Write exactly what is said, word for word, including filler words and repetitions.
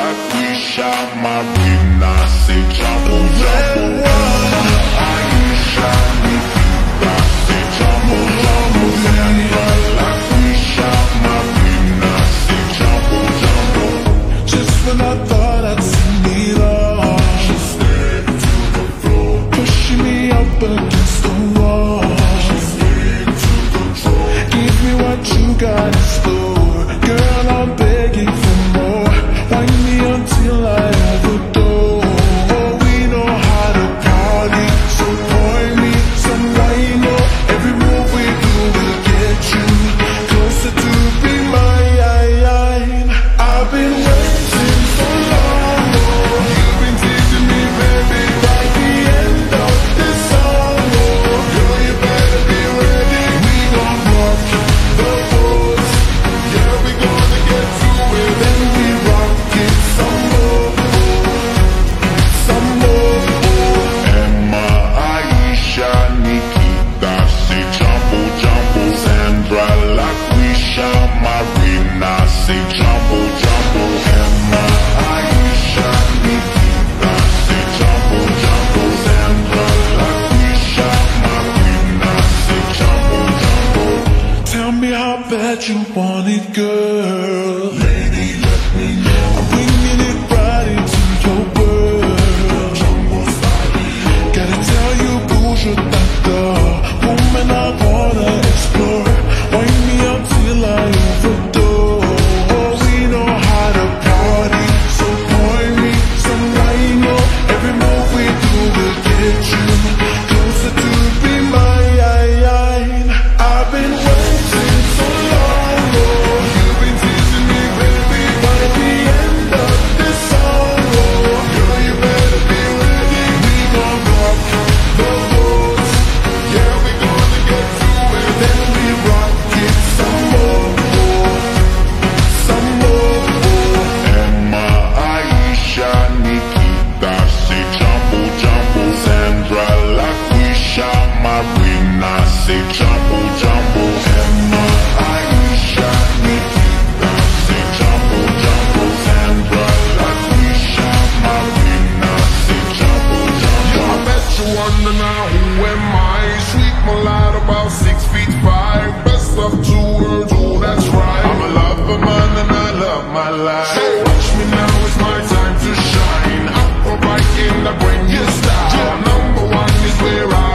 Lakisha, Marina, say jambo, jambo. Aisha, Nikita, say jambo, jambo. Sandra, Lakisha, Marina, say jambo, jambo. Just when I thought I'd seen it all, she stepped to the floor, pushing me up against the wall. she stayed to control. Give me what you got in store, girl, I'm begging for more. Whine me until I overdose. Oh, we know how to party, so pour me some wine. Oh, every move we do will get you closer to be mine. I've been waiting so long. Oh, you've been teasing me, baby, by the end of this song. Oh, girl, you better be ready. We gon' rock the boat. Yeah, we gonna get through it, then we rock it some more, some more. Emma, Aisha, Nikita, say jambo, jambo. Sandra, Lakisha, Marina, say jambo, jambo. Emma, Aisha, Nikita, say jambo, jambo. Sandra, Lakisha, Marina, say jambo, jambo. Tell me how bad you want it, girl. Lady, let me know. I'm bringing it right into your world. Jambo style. Gotta tell you, bouge t'adore. Woman, I wanna explore. Wind me up till I overdose. Oh, we know how to party, so pour me some wine. Oh, every move we do will get you closer to be mine. I've been waiting so long. Oh, you've been teasing me, baby, by the end of this song. Oh, girl, you better be ready. We gon' rock the boat. Yeah, we gonna get through it, then we rock it some more, some more. Emma, Aisha, Nikita, say jambo, jambo. Sandra, Lakisha, Marina, say jambo, jambo. Emma, Aisha, Nikita, say jambo, jambo. Sandra, Lakisha, Marina, say jambo, jambo. I bet you wonder now who am I? Sweet mulatto, about six feet five. Best of two worlds, oh that's right. I'm a lover man and I love my life. So watch me now, it's my time to shine. Upright in the brand new style. Number one is where I